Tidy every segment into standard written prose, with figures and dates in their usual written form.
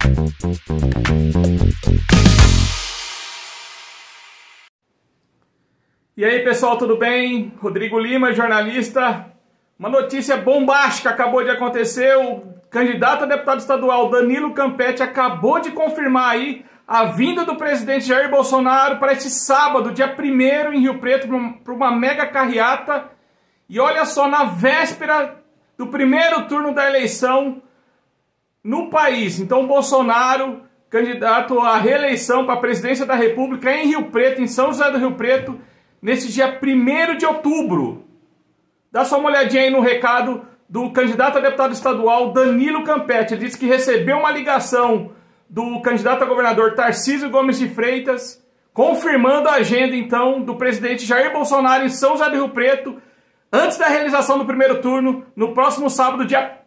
E aí pessoal, tudo bem? Rodrigo Lima, jornalista. Uma notícia bombástica acabou de acontecer. O candidato a deputado estadual Danilo Campetti acabou de confirmar aí a vinda do presidente Jair Bolsonaro para este sábado, dia 1º, em Rio Preto, para uma mega carreata. E olha só, na véspera do primeiro turno da eleição no país. Então Bolsonaro, candidato à reeleição para a presidência da República em Rio Preto, em São José do Rio Preto, nesse dia 1º de outubro. Dá só uma olhadinha aí no recado do candidato a deputado estadual Danilo Campetti. Ele disse que recebeu uma ligação do candidato a governador Tarcísio Gomes de Freitas, confirmando a agenda então do presidente Jair Bolsonaro em São José do Rio Preto, antes da realização do primeiro turno, no próximo sábado, dia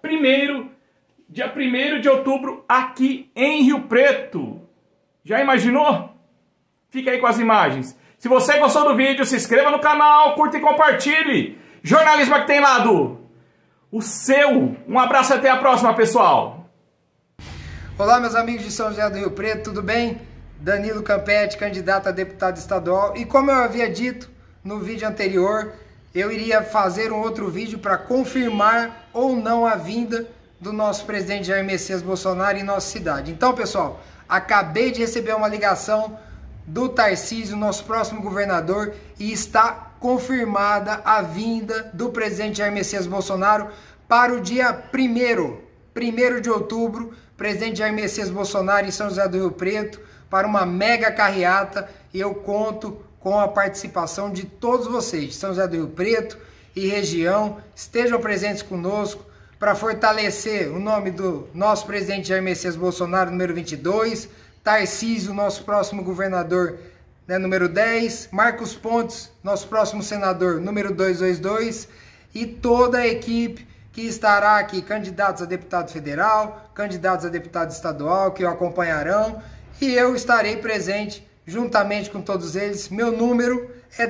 1º de outubro, aqui em Rio Preto. Já imaginou? Fica aí com as imagens. Se você gostou do vídeo, se inscreva no canal, curta e compartilhe. Jornalismo é que tem lado. O seu. Um abraço e até a próxima, pessoal. Olá, meus amigos de São José do Rio Preto, tudo bem? Danilo Campetti, candidato a deputado estadual. E como eu havia dito no vídeo anterior, eu iria fazer um outro vídeo para confirmar ou não a vinda do nosso presidente Jair Messias Bolsonaro em nossa cidade. Então, pessoal, acabei de receber uma ligação do Tarcísio, nosso próximo governador, e está confirmada a vinda do presidente Jair Messias Bolsonaro para o dia 1º de outubro, presidente Jair Messias Bolsonaro em São José do Rio Preto, para uma mega carreata, e eu conto com a participação de todos vocês, de São José do Rio Preto e região. Estejam presentes conosco para fortalecer o nome do nosso presidente Jair Messias Bolsonaro, número 22, Tarcísio, nosso próximo governador, número 10, Marcos Pontes, nosso próximo senador, número 222, e toda a equipe que estará aqui, candidatos a deputado federal, candidatos a deputado estadual, que o acompanharão, e eu estarei presente juntamente com todos eles. Meu número é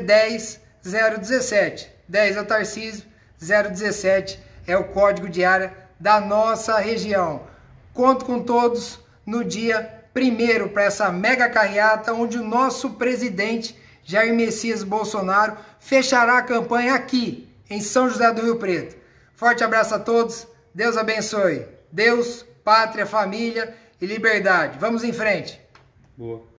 10017, 10 é o Tarcísio, 017 é o código de área da nossa região. Conto com todos no dia 1º para essa mega carreata, onde o nosso presidente Jair Messias Bolsonaro fechará a campanha aqui em São José do Rio Preto. Forte abraço a todos, Deus abençoe. Deus, pátria, família e liberdade. Vamos em frente. Boa.